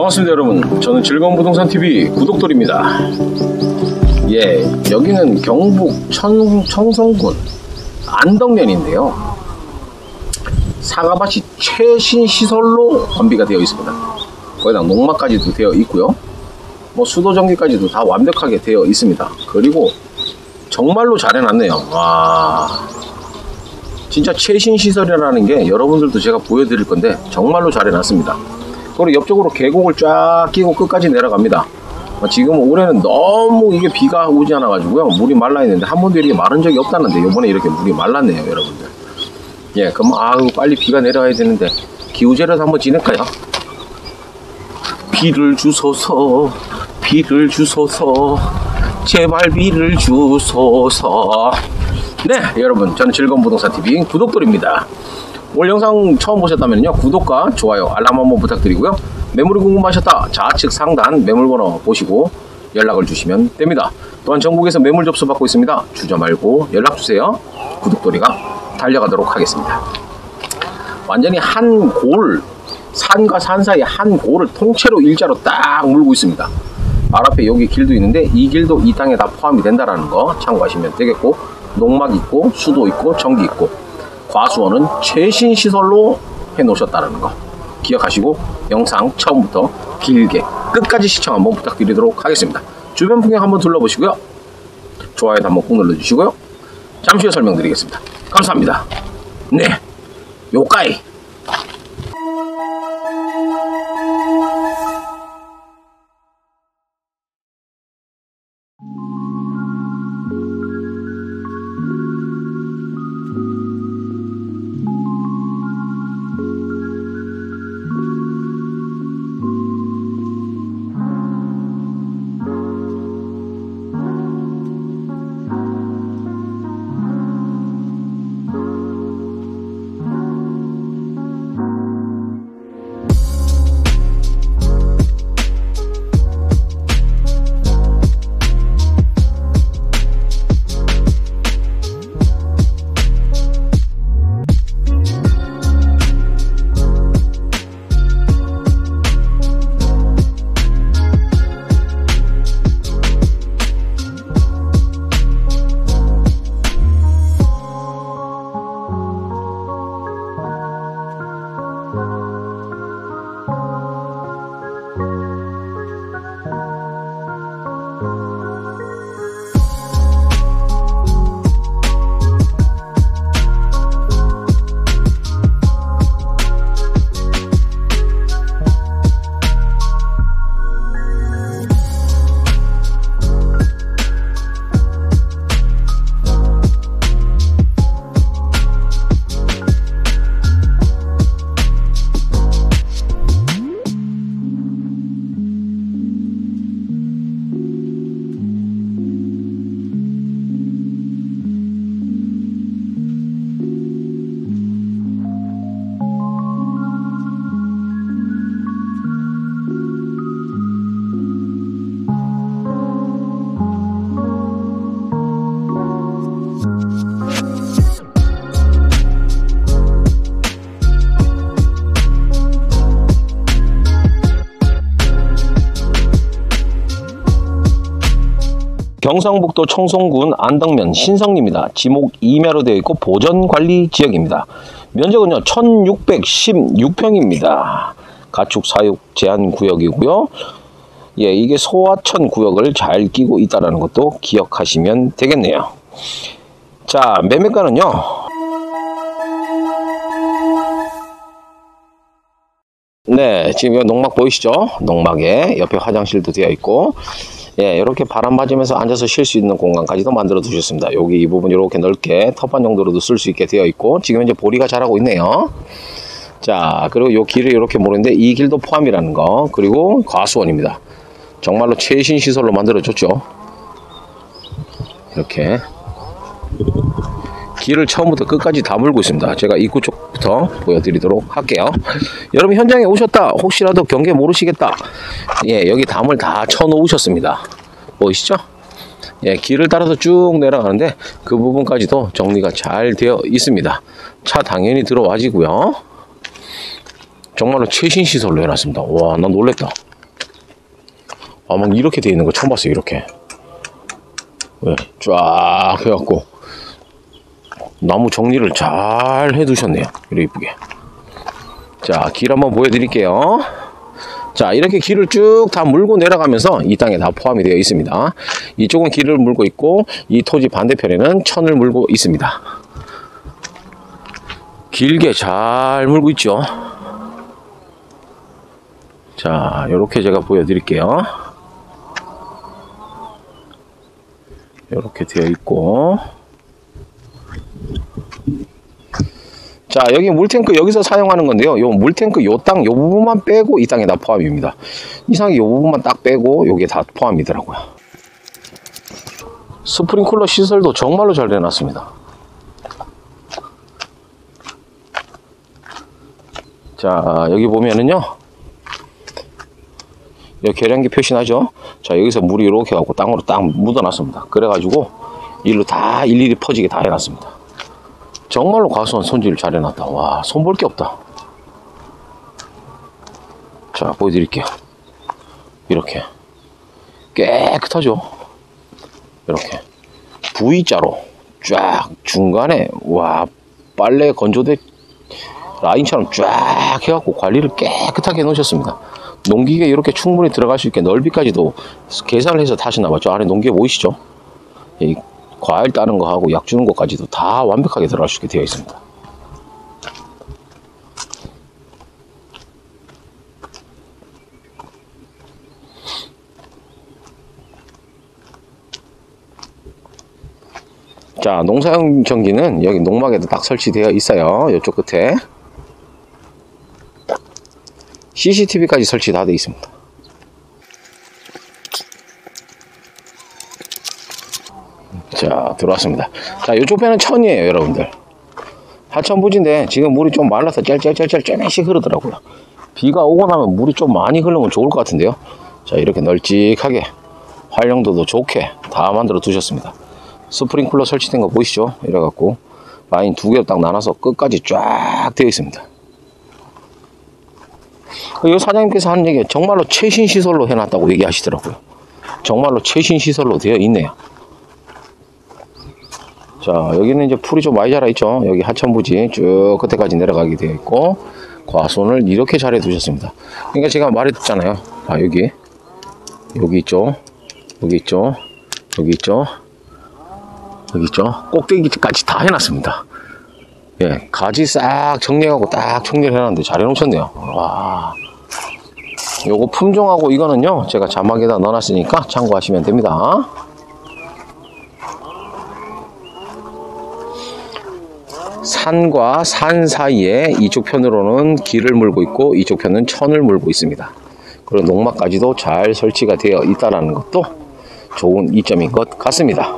반갑습니다 여러분. 저는 즐거운 부동산 TV 구독돌입니다. 예, 여기는 경북 청성군 안덕면인데요, 사과밭이 최신 시설로 건비가 되어 있습니다. 거기다 농막까지도 되어 있고요, 뭐 수도 전기까지도 다 완벽하게 되어 있습니다. 그리고 정말로 잘 해놨네요. 와, 진짜 최신 시설이라는 게 여러분들도 제가 보여드릴 건데 정말로 잘 해놨습니다. 그리고 옆쪽으로 계곡을 쫙 끼고 끝까지 내려갑니다. 지금 올해는 너무 이게 비가 오지 않아 가지고요, 물이 말라 있는데 한 번도 이렇게 마른 적이 없다는데 요번에 이렇게 물이 말랐네요 여러분들. 예, 그럼 아유 빨리 비가 내려와야 되는데 기우제라도 한번 지낼까요? 비를 주소서, 비를 주소서, 제발 비를 주소서. 네 여러분, 저는 즐거운 부동산 TV 구독돌입니다. 오늘 영상 처음 보셨다면요, 구독과 좋아요, 알람 한번 부탁드리고요. 매물이 궁금하셨다, 좌측 상단 매물번호 보시고 연락을 주시면 됩니다. 또한 전국에서 매물 접수 받고 있습니다. 주저 말고 연락주세요. 구독돌이가 달려가도록 하겠습니다. 완전히 한 골, 산과 산 사이 한 골을 통째로 일자로 딱 물고 있습니다. 발 앞에 여기 길도 있는데 이 길도 이 땅에 다 포함이 된다는 거 참고하시면 되겠고, 농막 있고 수도 있고 전기 있고 과수원은 최신 시설로 해 놓으셨다는 거 기억하시고 영상 처음부터 길게 끝까지 시청 한번 부탁드리도록 하겠습니다. 주변 풍경 한번 둘러보시고요, 좋아요도 한번 꾹 눌러주시고요. 잠시 후에 설명드리겠습니다. 감사합니다. 네, 요까이. 경상북도 청송군 안덕면 신성리입니다. 지목 2매로 되어 있고 보전관리지역입니다. 면적은요 1616평입니다. 가축 사육 제한 구역이고요. 예, 이게 소하천 구역을 잘 끼고 있다는 것도 기억하시면 되겠네요. 자, 매매가는요, 네, 지금 농막 보이시죠? 농막에 옆에 화장실도 되어 있고, 예, 이렇게 바람 맞으면서 앉아서 쉴 수 있는 공간까지도 만들어 두셨습니다. 여기 이 부분 이렇게 넓게 텃밭 정도로도 쓸 수 있게 되어 있고, 지금 현재 보리가 자라고 있네요. 자, 그리고 요 길을 이렇게 모르는데 이 길도 포함이라는 거. 그리고 과수원입니다. 정말로 최신 시설로 만들어 줬죠. 이렇게 길을 처음부터 끝까지 다 물고 있습니다. 제가 입구 쪽부터 보여드리도록 할게요. 여러분 현장에 오셨다, 혹시라도 경계 모르시겠다, 예, 여기 담을 다 쳐놓으셨습니다. 보이시죠? 예, 길을 따라서 쭉 내려가는데 그 부분까지도 정리가 잘 되어 있습니다. 차 당연히 들어와지고요. 정말로 최신 시설로 해놨습니다. 와, 난 놀랬다. 아, 막 이렇게 돼 있는 거 처음 봤어요. 이렇게. 네, 쫙 해갖고 나무 정리를 잘 해두셨네요. 이렇게 이쁘게. 자, 길 한번 보여드릴게요. 자, 이렇게 길을 쭉 다 물고 내려가면서 이 땅에 다 포함이 되어 있습니다. 이쪽은 길을 물고 있고 이 토지 반대편에는 천을 물고 있습니다. 길게 잘 물고 있죠. 자, 이렇게 제가 보여드릴게요. 이렇게 되어 있고, 자, 여기 물탱크 여기서 사용하는 건데요. 요 물탱크 요 땅 요 부분만 빼고 이 땅에 다 포함입니다. 이상하게 요 부분만 딱 빼고 요게 다 포함이더라고요. 스프링클러 시설도 정말로 잘 해놨습니다. 자, 여기 보면은요, 여기 계량기 표시 나죠? 자, 여기서 물이 이렇게 갖고 땅으로 딱 묻어놨습니다. 그래가지고 일로 다 일일이 퍼지게 다 해놨습니다. 정말로 과수원 손질을 잘 해놨다. 와, 손볼 게 없다. 자, 보여드릴게요. 이렇게 깨끗하죠? 이렇게 V자로 쫙 중간에, 와, 빨래 건조대 라인처럼 쫙 해갖고 관리를 깨끗하게 해놓으셨습니다. 농기계 이렇게 충분히 들어갈 수 있게 넓이까지도 계산을 해서 타시나봐. 저 안에 농기계 보이시죠? 이 과일 따는 거 하고 약 주는 것까지도 다 완벽하게 들어갈 수 있게 되어 있습니다. 자, 농사용 전기는 여기 농막에도 딱 설치되어 있어요. 이쪽 끝에 CCTV까지 설치 다 되어 있습니다. 자, 들어왔습니다. 자, 이쪽 배는 천이에요, 여러분들. 하천부지인데 지금 물이 좀 말라서 짤짤짤짤 쬐매씩 흐르더라고요. 비가 오고 나면 물이 좀 많이 흐르면 좋을 것 같은데요. 자, 이렇게 널찍하게 활용도도 좋게 다 만들어 두셨습니다. 스프링클러 설치된 거 보이시죠? 이래갖고 라인 두 개로 딱 나눠서 끝까지 쫙 되어 있습니다. 이 사장님께서 하는 얘기가 정말로 최신 시설로 해놨다고 얘기하시더라고요. 정말로 최신 시설로 되어 있네요. 자, 여기는 이제 풀이 좀 많이 자라 있죠. 여기 하천부지 쭉 끝에까지 내려가게 되어 있고, 과수원을 이렇게 잘 해두셨습니다. 그러니까 제가 말했잖아요. 아, 여기 있죠. 여기 있죠. 여기 있죠. 여기 있죠. 꼭대기까지 다 해놨습니다. 예, 가지 싹 정리하고 딱 정리를 해놨는데 잘 해놓으셨네요. 와, 요거 품종하고 이거는요, 제가 자막에다 넣어놨으니까 참고하시면 됩니다. 산과 산 사이에 이쪽 편으로는 길을 물고 있고 이쪽 편은 천을 물고 있습니다. 그리고 농막까지도 잘 설치가 되어 있다는 것도 좋은 이점인 것 같습니다.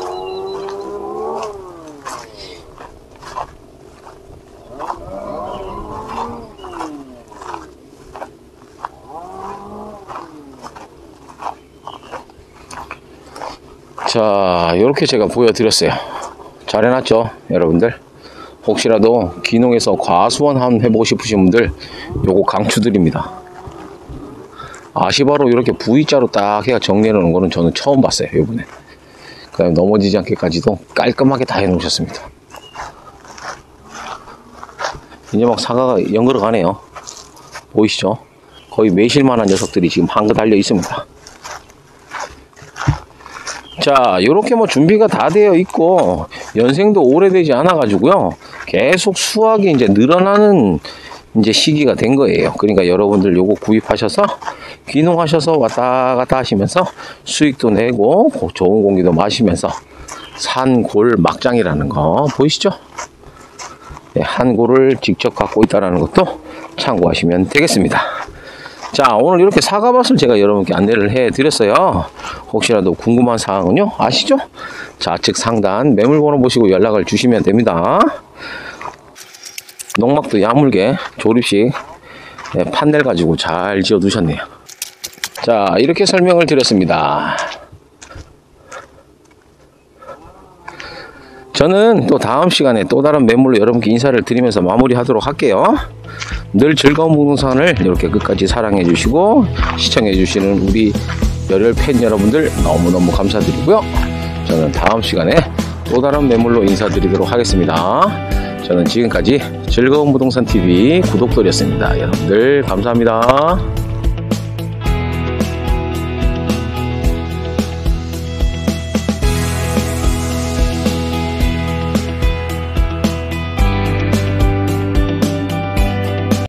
자, 이렇게 제가 보여드렸어요. 잘 해놨죠, 여러분들? 혹시라도 귀농에서 과수원 한번 해보고 싶으신 분들 요거 강추드립니다. 아시바로 이렇게 V자로 딱 해가 정리해 놓는 거는 저는 처음 봤어요, 요번에. 그 다음에 넘어지지 않게까지도 깔끔하게 다 해 놓으셨습니다. 이제 막 사과가 연걸어 가네요. 보이시죠? 거의 매실만한 녀석들이 지금 한그 달려 있습니다. 자, 요렇게 뭐 준비가 다 되어 있고 연생도 오래되지 않아 가지고요, 계속 수확이 이제 늘어나는 이제 시기가 된 거예요. 그러니까 여러분들 요거 구입하셔서 귀농하셔서 왔다 갔다 하시면서 수익도 내고 좋은 공기도 마시면서 산골 막장이라는 거 보이시죠? 네, 한 골을 직접 갖고 있다는 것도 참고하시면 되겠습니다. 자, 오늘 이렇게 사과밭을 제가 여러분께 안내를 해 드렸어요. 혹시라도 궁금한 사항은요, 아시죠? 좌측 상단 매물번호 보시고 연락을 주시면 됩니다. 농막도 야물게 조립식 판넬 가지고 잘 지어 두셨네요. 자, 이렇게 설명을 드렸습니다. 저는 또 다음 시간에 또 다른 매물로 여러분께 인사를 드리면서 마무리하도록 할게요. 늘 즐거운 부동산을 이렇게 끝까지 사랑해 주시고 시청해 주시는 우리 열혈 팬 여러분들 너무너무 감사드리고요. 저는 다음 시간에 또 다른 매물로 인사드리도록 하겠습니다. 저는 지금까지 즐거운 부동산 TV 구독돌이었습니다. 여러분들 감사합니다.